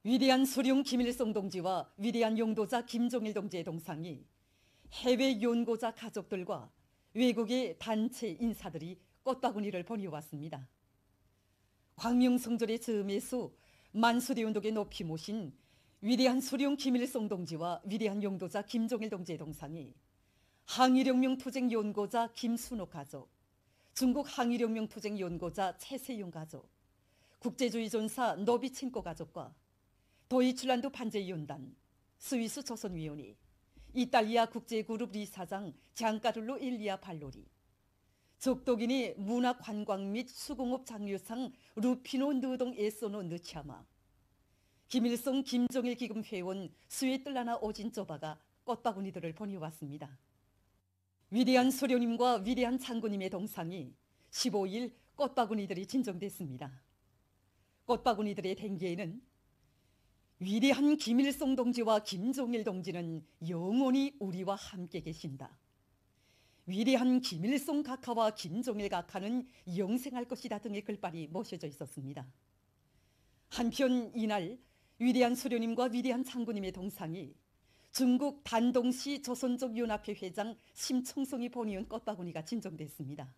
위대한 수룡 김일성 동지와 위대한 용도자 김종일 동지의 동상이 해외 연고자 가족들과 외국의 단체 인사들이 꽃바구니를 보내왔습니다. 광명성절의 즈음에서 만수대 운동에 높이 모신 위대한 수룡 김일성 동지와 위대한 용도자 김종일 동지의 동상이 항일혁명 투쟁 연고자 김순옥 가족, 중국 항일혁명 투쟁 연고자 최세용 가족, 국제주의 전사 노비친코 가족과 도이칠란드 반제위원단, 스위스 조선위원회, 이탈리아 국제그룹 리사장 장카를로 일리아 발로리, 적독인의 문화관광 및 수공업 장려상 루피노 느동 에소노 느차마, 김일성 김종일 기금 회원 스웨틀라나 오진조바가 꽃바구니들을 보내왔습니다. 위대한 소령님과 위대한 장군님의 동상이 15일 꽃바구니들이 진정됐습니다. 꽃바구니들의 댕기에는 위대한 김일성 동지와 김종일 동지는 영원히 우리와 함께 계신다. 위대한 김일성 각하와 김종일 각하는 영생할 것이다 등의 글발이 모셔져 있었습니다. 한편 이날 위대한 수령님과 위대한 장군님의 동상이 중국 단동시 조선족연합회 회장 심청송이 보내온 꽃바구니가 진정됐습니다.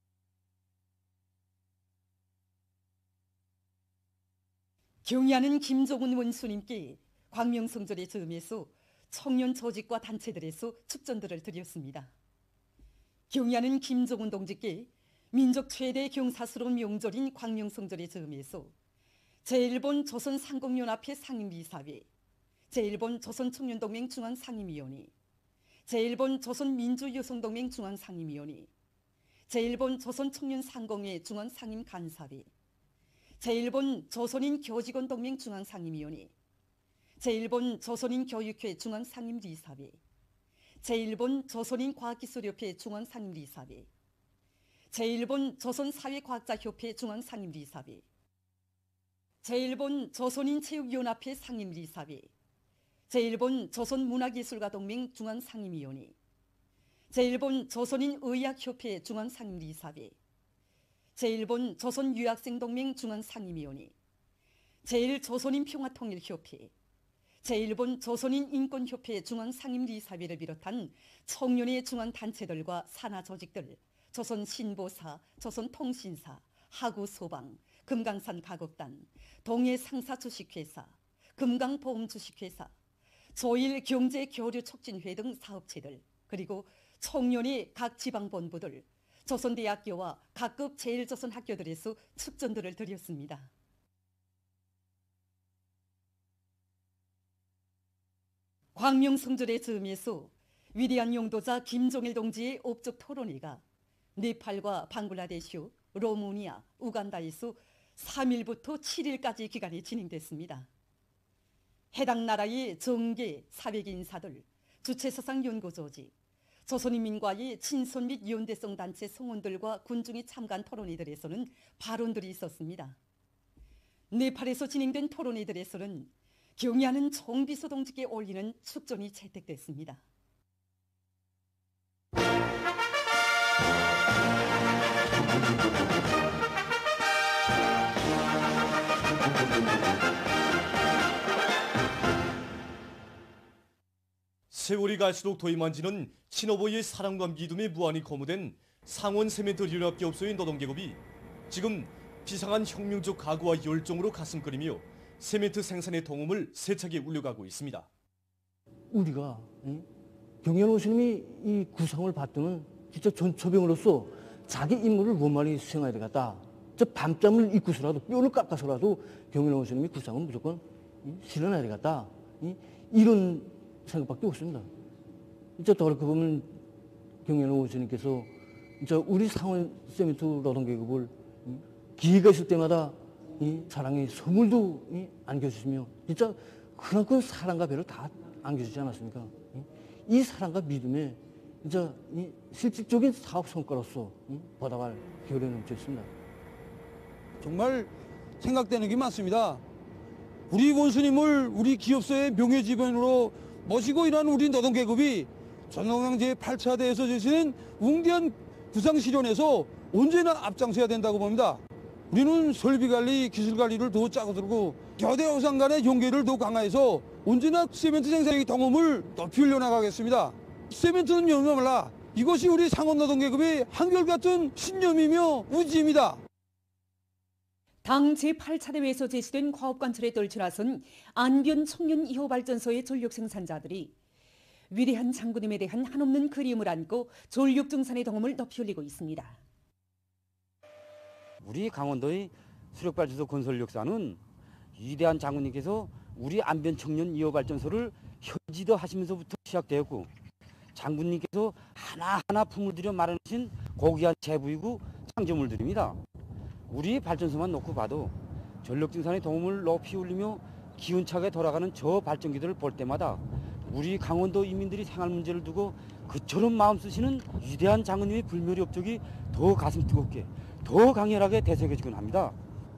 경의하는 김종훈 원수님께 광명성절의 즈음에서 청년 조직과 단체들에서 축전들을 드렸습니다. 경의하는 김종훈 동지께 민족 최대 경사스러운 명절인 광명성절의 즈음에서 제1본 조선상공연합회 상임이사회, 제1본 조선청년동맹 중앙상임위원회, 제1본 조선민주여성동맹 중앙상임위원회, 제1본 조선청년상공회 중앙상임간사회, 제1본 조선인 교직원동맹 중앙상임위원회, 제1본 조선인 교육회 중앙상임리사회, 제1본 조선인 과학기술협회 중앙상임리사회, 제1본 조선사회과학자협회 중앙상임리사회, 제1본 조선인 체육연합회 상임리사회, 제1본 조선문화예술가동맹 중앙상임위원회, 제1본 조선인 의학협회 중앙상임리사회, 제1본 조선유학생동맹 중앙상임위원회, 제1조선인 평화통일협회, 제1본 조선인 인권협회 중앙상임리사회를 비롯한 청년의 중앙단체들과 산하조직들, 조선신보사, 조선통신사, 하구소방, 금강산 가곡단, 동해상사주식회사, 금강보험주식회사, 조일경제교류촉진회 등 사업체들, 그리고 청년의 각 지방본부들, 조선대학교와 각급 제1조선 학교들에서 축전들을 드렸습니다. 광명성절의 즈음에서 위대한 용도자 김종일 동지의 업적 토론회가 네팔과 방글라데시, 로마니아, 우간다에서 3일부터 7일까지 기간이 진행됐습니다. 해당 나라의 정계, 사회계 인사들, 주체사상 연구조직, 조선인민과의 친선 및 연대성 단체 성원들과 군중이 참가한 토론회들에서는 발언들이 있었습니다. 네팔에서 진행된 토론회들에서는 경의하는 정비서 동지께 올리는 축전이 채택됐습니다. 세월이 갈수록 도임한지는 친어버이의 사랑과 믿음에 무한히 거무된 상원세멘트연합기업소의 노동계급이 지금 비상한 혁명적 각오와 열정으로 가슴끓이며 세멘트 생산의 동음을 세차게 울려가고 있습니다. 우리가 경연 스님이 이 구상을 받드는 진짜 전초병으로서 자기 임무를 원만히 수행해야 되겠다. 저 밤잠을 잊고서라도 뼈를 깎아서라도 경연 스님이 구상은 무조건 실현해야 되겠다. 이런 생각밖에 없습니다. 진짜 그렇게 보면 경연 스님께서 진짜 우리 상원 세멘트 노동계급을 기회가 있을 때마다 사랑의 선물도 안겨주시며 진짜 그만큼 사랑과 배를 다 안겨주지 않았습니까? 이 사랑과 믿음에 진짜 실질적인 사업 성과로서 보답할 기회를 넘쳐 있습니다. 정말 생각되는 게 많습니다. 우리 원수님을 우리 기업소의 명예직원으로 모시고 일하는 우리 노동계급이 전농강 제8차 대회에서 주시는 웅대한 구상실현에서 언제나 앞장서야 된다고 봅니다. 우리는 설비 관리, 기술 관리를 더 짜고 들고 겨대 호상 간의 연계를 더 강화해서 언제나 시멘트 생산의 경험을 높이 올려나가겠습니다. 시멘트는 영감하라. 이것이 우리 상원노동계급의 한결같은 신념이며 의지입니다. 당 제8차 대회에서 제시된 과업관철에 떨쳐나선 안변 청년 2호 발전소의 전력 생산자들이 위대한 장군님에 대한 한없는 그리움을 안고 전력 증산의 동험을 높이 올리고 있습니다. 우리 강원도의 수력발전소 건설 역사는 위대한 장군님께서 우리 안변 청년 2호 발전소를 현지도 하시면서부터 시작되었고, 장군님께서 하나하나 품을 들여 마련하신 고귀한 제부이고 창조물들입니다. 우리 발전소만 놓고 봐도 전력 증산의 도움을 높이 올리며 기운차게 돌아가는 저 발전기들을 볼 때마다 우리 강원도 인민들이 생활 문제를 두고 그처럼 마음 쓰시는 위대한 장군님의 불멸의 업적이 더 가슴 뜨겁게, 더 강렬하게 되새겨지곤 합니다.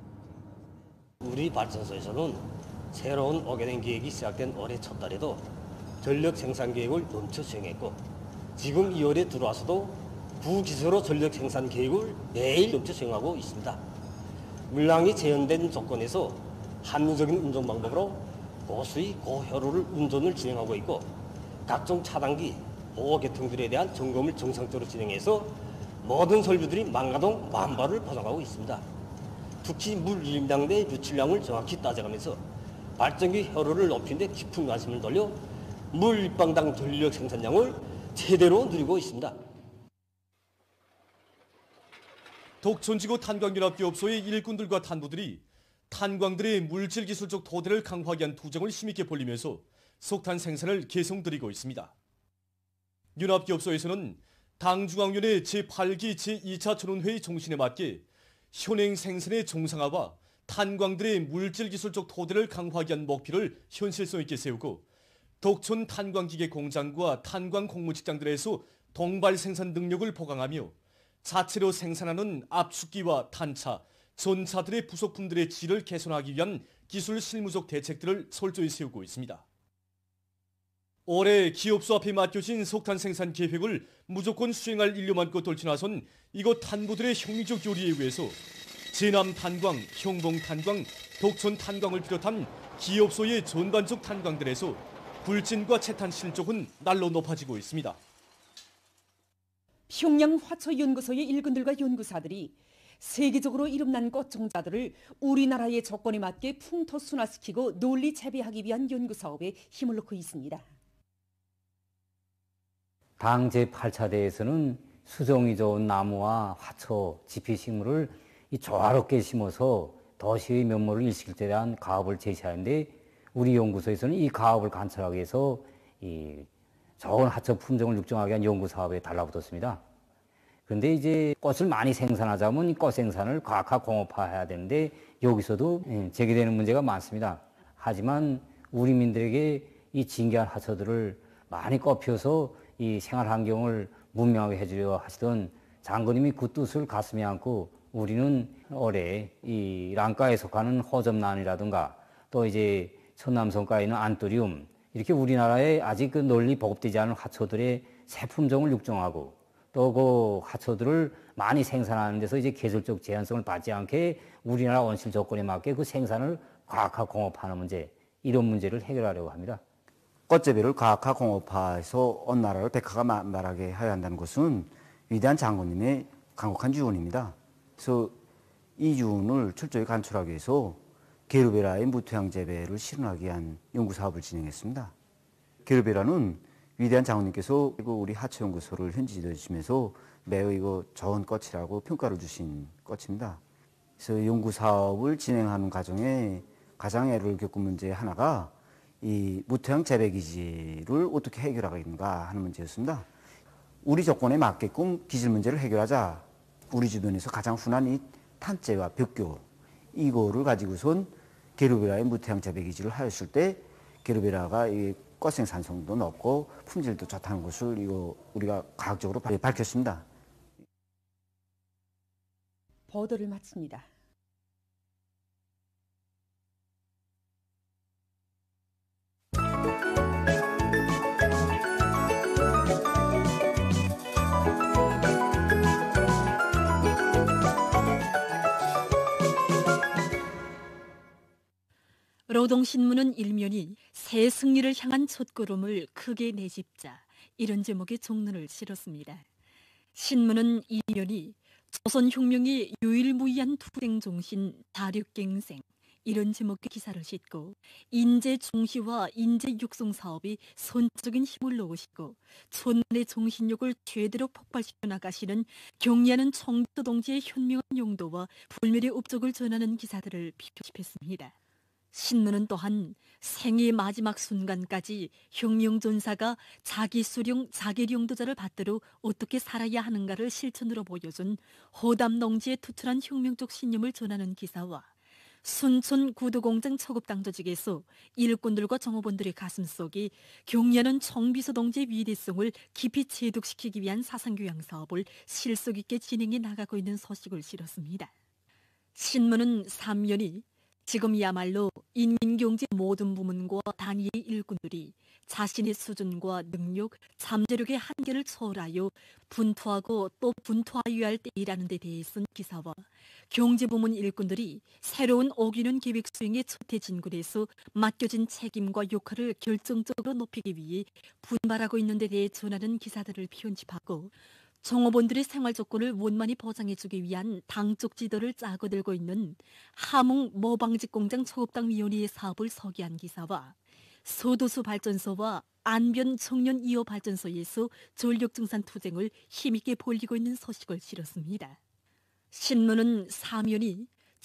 우리 발전소에서는 새로운 오게된 계획이 시작된 올해 첫 달에도 전력 생산 계획을 넘쳐 수행했고, 지금 2월에 들어와서도 부기수로 전력 생산 계획을 매일 넘쳐 수행하고 있습니다. 물량이 제한된 조건에서 합리적인 운전 방법으로 고수위, 고효율을 운전을 진행하고 있고, 각종 차단기, 보호 계통들에 대한 점검을 정상적으로 진행해서 모든 설비들이 망가동 만발을 보장하고 있습니다. 특히 물 유입량 대 유출량을 정확히 따져가면서 발전기 효율을 높이는 데 깊은 관심을 돌려 물 입방당 전력 생산량을 제대로 누리고 있습니다. 독촌지구 탄광연합기업소의 일꾼들과 탄부들이 탄광들의 물질기술적 토대를 강화하기 위한 투쟁을 힘있게 벌리면서 석탄 생산을 계속드리고 있습니다. 연합기업소에서는 당중앙위원회 제8기 제2차 전원회의 정신에 맞게 현행 생산의 정상화와 탄광들의 물질기술적 토대를 강화하기 위한 목표를 현실성 있게 세우고, 독촌 탄광기계 공장과 탄광 공무직장들에서 동발 생산 능력을 보강하며 자체로 생산하는 압축기와 탄차, 전차들의 부속품들의 질을 개선하기 위한 기술 실무적 대책들을 철저히 세우고 있습니다. 올해 기업소 앞에 맡겨진 석탄 생산 계획을 무조건 수행할 인류만 껏 떨쳐나선 이곳 탄부들의 혁명적 요리에 의해서 제남 탄광, 형봉 탄광, 독촌 탄광을 비롯한 기업소의 전반적 탄광들에서 불진과 채탄 실적은 날로 높아지고 있습니다. 평양 화초연구소의 일꾼들과 연구사들이 세계적으로 이름난 꽃종자들을 우리나라의 조건에 맞게 풍토순화시키고 논리 재배하기 위한 연구사업에 힘을 넣고 있습니다. 당 제8차 대회에서는 수종이 좋은 나무와 화초, 지피식물을 조화롭게 심어서 도시의 면모를 일시킬 때 대한 가업을 제시하는데, 우리 연구소에서는 이 가업을 관찰하기 위해서 좋은 화초 품종을 육종하기 위한 연구사업에 달라붙었습니다. 그런데 이제 꽃을 많이 생산하자면 꽃 생산을 과학화 공업화해야 되는데, 여기서도 제기되는 문제가 많습니다. 하지만 우리민들에게 이 진귀한 화초들을 많이 꽃 피워서 이 생활 환경을 문명하게 해주려 하시던 장군님이 그 뜻을 가슴에 안고, 우리는 올해 이 랑가에 속하는 호접란이라든가 또 이제 천남성가에 있는 안토리움, 이렇게 우리나라에 아직 그 널리 보급되지 않은 화초들의 새 품종을 육종하고, 또 그 화초들을 많이 생산하는 데서 이제 계절적 제한성을 받지 않게 우리나라 온실 조건에 맞게 그 생산을 과학화 공업하는 문제, 이런 문제를 해결하려고 합니다. 꽃재배를 과학화 공업화해서 온 나라를 백화가 만발하게 해야 한다는 것은 위대한 장군님의 강력한 유언입니다. 그래서 이 유언을 철저히 관철하기 위해서 게르베라의 무토양 재배를 실현하기 위한 연구사업을 진행했습니다. 게르베라는 위대한 장군님께서 우리 하초연구소를 현지지도해 주시면서 매우 이거 좋은 꽃이라고 평가를 주신 꽃입니다. 그래서 연구사업을 진행하는 과정에 가장 애를 겪은 문제 하나가 이 무토양 재배기지를 어떻게 해결하겠는가 하는 문제였습니다. 우리 조건에 맞게끔 기질 문제를 해결하자. 우리 주변에서 가장 흔한 이 탄재와 벽교, 이거를 가지고선 게르베라의 무토양 재배기지를 하였을 때 게르베라가 이 꽃 생산성도 높고 품질도 좋다는 것을 우리가 과학적으로 밝혔습니다. 보도를 마칩니다. 노동신문은 일면이 새 승리를 향한 첫걸음을 크게 내짚자 이런 제목의 종론을 실었습니다. 신문은 이면이 조선혁명의 유일무이한 투쟁정신 다륙갱생 이런 제목의 기사를 싣고 인재 중시와 인재 육성 사업이 선적인 힘을 놓으시고 촌의 정신력을 최대로 폭발시켜 나가시는 경리하는 청도 동지의 현명한 용도와 불멸의 업적을 전하는 기사들을 표집했습니다. 신문은 또한 생의 마지막 순간까지 혁명전사가 자기 수령, 자기 용도자를 받들어 어떻게 살아야 하는가를 실천으로 보여준 호담 농지의 투철한 혁명적 신념을 전하는 기사와 순천 구두공장 초급당 조직에서 일꾼들과 정호원들의 가슴속에 경리하는 청비서 동지의 위대성을 깊이 체득시키기 위한 사상교양 사업을 실속 있게 진행해 나가고 있는 소식을 실었습니다. 신문은 3년이 지금이야말로 인민경제 모든 부문과 단위의 일꾼들이 자신의 수준과 능력, 잠재력의 한계를 초월하여 분투하고 또 분투하여야 할 때이라는 데 대해 쓴 기사와 경제부문 일꾼들이 새로운 오기는 계획 수행의 첫해 진굴에서 맡겨진 책임과 역할을 결정적으로 높이기 위해 분발하고 있는 데 대해 전하는 기사들을 편집하고 정호원들의 생활 조건을 원만히 보장해주기 위한 당적 지도를 짜고 들고 있는 함흥 모방직 공장 초급당 위원회의 사업을 소개한 기사와 소도수 발전소와 안변 청년 2호 발전소에서 전력 증산 투쟁을 힘있게 벌이고 있는 소식을 실었습니다. 신문은 사면이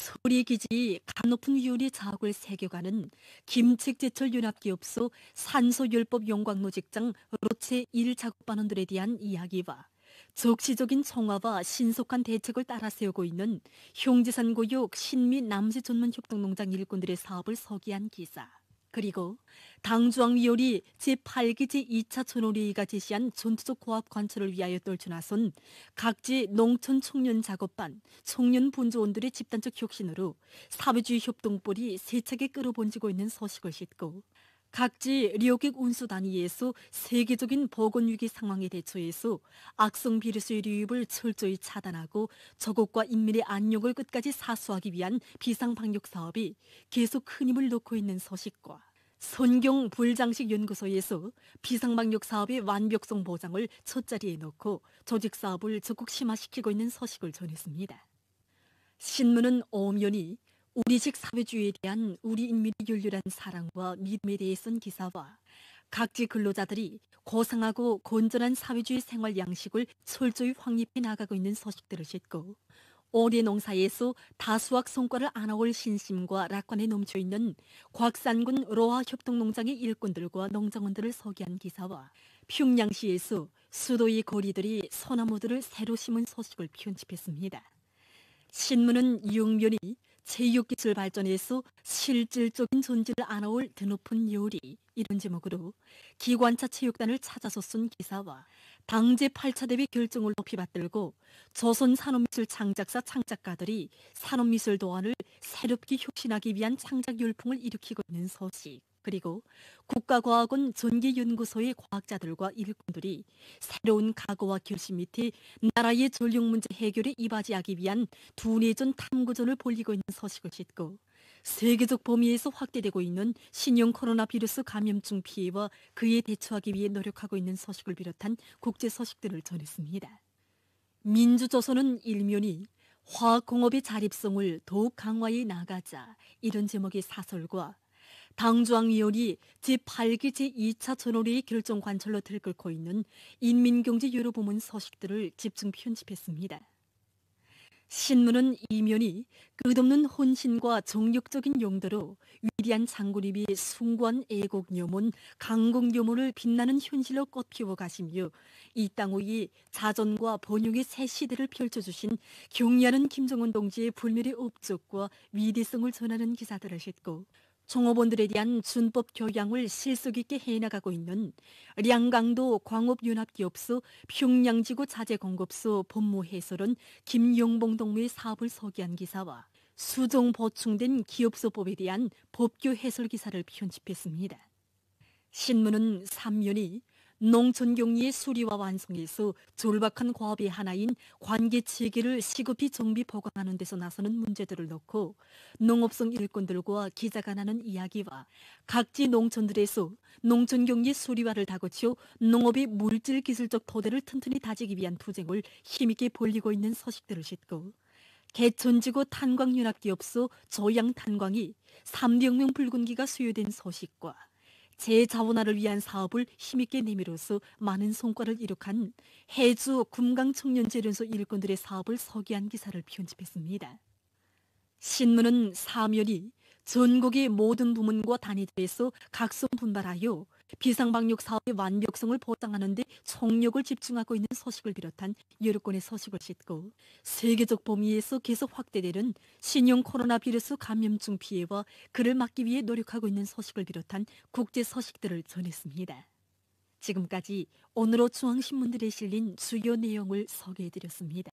처리기지 감높은 위원회 자학을 새겨가는 김책제철 연합기업소 산소열법 용광로 직장 로체 1작업반원들에 대한 이야기와 적시적인 청와와 신속한 대책을 따라 세우고 있는 형제산고역 신미 남새 전문 협동농장 일꾼들의 사업을 소개한 기사, 그리고 당중앙위원회 제8기 제2차 전원회의가 제시한 전투적 고압 관철을 위하여 떨쳐나선 각지 농촌 청년 작업반, 청년 분조원들의 집단적 혁신으로 사회주의 협동볼이 세차게 끌어번지고 있는 소식을 싣고 각지 료객 운수 단위에서 세계적인 보건위기 상황에 대처해서 악성 비루스의 유입을 철저히 차단하고 저국과 인민의 안녕을 끝까지 사수하기 위한 비상방역 사업이 계속 큰 힘을 놓고 있는 소식과 선경 불장식 연구소에서 비상방역 사업의 완벽성 보장을 첫자리에 놓고 조직 사업을 적극 심화시키고 있는 소식을 전했습니다. 신문은 오면이 우리식 사회주의에 대한 우리 인민의 열렬한 사랑과 믿음에 대해 쓴 기사와 각지 근로자들이 고상하고 건전한 사회주의 생활 양식을 철저히 확립해 나가고 있는 소식들을 싣고 올해 농사에서 다수학 성과를 안아올 신심과 낙관에 넘쳐있는 곽산군 로하 협동농장의 일꾼들과 농장원들을 소개한 기사와 평양시에서 수도의 거리들이 소나무들을 새로 심은 소식을 편집했습니다. 신문은 육면이 체육기술 발전에서 실질적인 존재를 안아올 드높은 요리 이런 제목으로 기관차 체육단을 찾아서 쓴 기사와 당제 8차 대회 결정을 높이 받들고 조선 산업미술 창작사 창작가들이 산업미술 도안을 새롭게 혁신하기 위한 창작 열풍을 일으키고 있는 소식, 그리고 국가과학원 전기연구소의 과학자들과 일꾼들이 새로운 각오와 결심 밑에 나라의 전력 문제 해결에 이바지하기 위한 두뇌전 탐구전을 벌이고 있는 소식을 싣고 세계적 범위에서 확대되고 있는 신형 코로나 비루스 감염증 피해와 그에 대처하기 위해 노력하고 있는 소식을 비롯한 국제 소식들을 전했습니다. 민주조선은 일면이 화학공업의 자립성을 더욱 강화해 나가자 이런 제목의 사설과 당중앙위원회 제8기 제2차 전원회의 결정 관철로 들끓고 있는 인민경제 여러 부문 소식들을 집중 편집했습니다. 신문은 이면이 끝없는 혼신과 정력적인 용도로 위대한 장군님이 숭고한 애국여문, 강국여문을 빛나는 현실로 꽃피워 가시며 이 땅 위에 자전과 번영의 새 시대를 펼쳐주신 경리하는 김정은 동지의 불멸의 업적과 위대성을 전하는 기사들을 싣고 종업원들에 대한 준법 교양을 실속 있게 해나가고 있는 량강도 광업연합기업소 평양지구 자재공급소 법무해설원 김용봉 동무의 사업을 소개한 기사와 수정 보충된 기업소법에 대한 법규 해설 기사를 편집했습니다. 신문은 3면이 농촌경리의 수리와 완성에서 절박한 과업의 하나인 관계체계를 시급히 정비 보강하는 데서 나서는 문제들을 놓고 농업성 일꾼들과 기자가 나눈 이야기와 각지 농촌들에서 농촌경리 수리화를 다그쳐 농업의 물질 기술적 토대를 튼튼히 다지기 위한 투쟁을 힘있게 벌이고 있는 소식들을 싣고 개천지구 탄광윤학기업소 조양탄광이 3대 혁명 붉은기가 수여된 소식과 재자원화를 위한 사업을 힘있게 내밀어서 많은 성과를 이룩한 해주 금강청년재련소 일꾼들의 사업을 소개한 기사를 편집했습니다. 신문은 사면이 전국의 모든 부문과 단위들에서 각성 분발하여 비상방역 사업의 완벽성을 보장하는 데 총력을 집중하고 있는 소식을 비롯한 여러 건의 소식을 싣고 세계적 범위에서 계속 확대되는 신형 코로나 바이러스 감염증 피해와 그를 막기 위해 노력하고 있는 소식을 비롯한 국제 소식들을 전했습니다. 지금까지 오늘의 중앙신문들에 실린 주요 내용을 소개해드렸습니다.